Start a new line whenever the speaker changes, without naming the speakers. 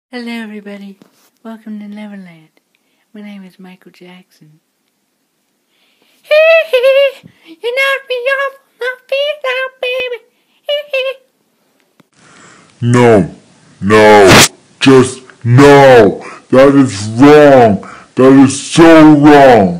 Hello everybody, welcome to Neverland. My name is Michael Jackson. You knocked me off my feet now, baby.
No, just no. That is wrong. That is so wrong.